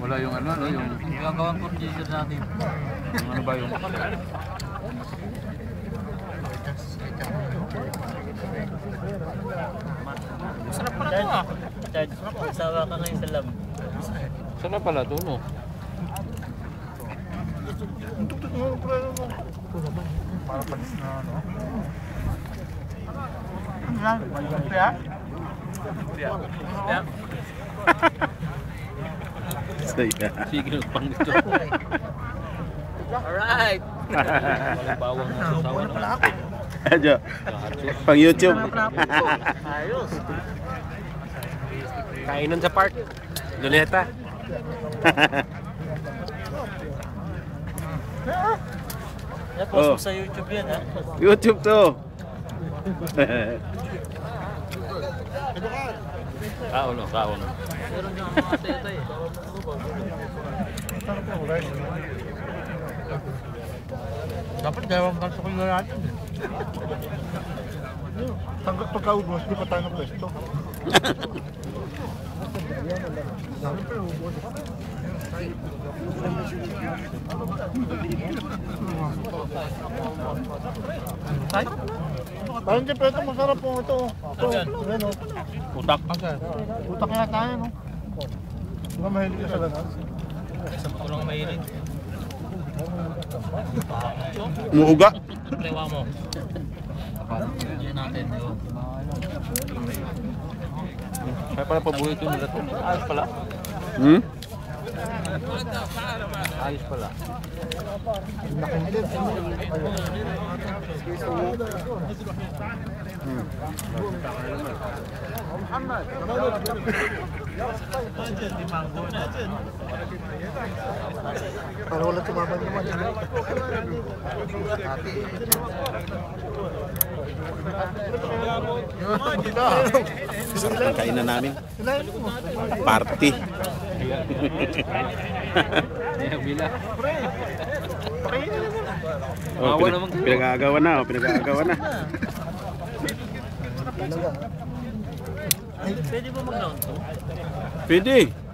Wala yung ano, no? Yung gagawang procedure natin. ano ba yung... Sarap pala ito ah. Chad, sawa ka ngayon sa lab. Saan na pala ito, no? Para panis na ano. Ano yan? Kaya? Yeah. Sige, pang ito. Alright! Walang bawang na sasawa Wala pala naman. ako. Adyo. Pang YouTube. Ayos! Kainan sa park. Luneta. Yan, post mo sa YouTube yan ha. YouTube to. Kaon, no? Kaon. Meron dyan mga teta eh. Dapat gawang kanso ko na natin. Tanggap pagkaubos, di pa tayo ng pwesto. Parang siyempre ito masarap po ito. Ano? Utak. Utak yata yan, no? Di ba mahilig ka sa lanas? Sa ko lang mahilig. Muuga. Prewa mo. Yan natin yun. Kaya pala pabuhay ito nila ito. Ayos pala. Hmm? Ayos pala. Para wala tumabang naman. Sarap ang kainan namin. Party. Ayan, bila. Oh, pinag-aagawa na. Oh, pinag-aagawa na. Pwede ba mag-round to? Pwede.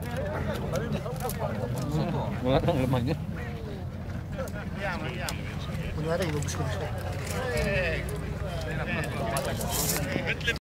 Wala nang laman niya. Kunyari, ilubos ko na siya.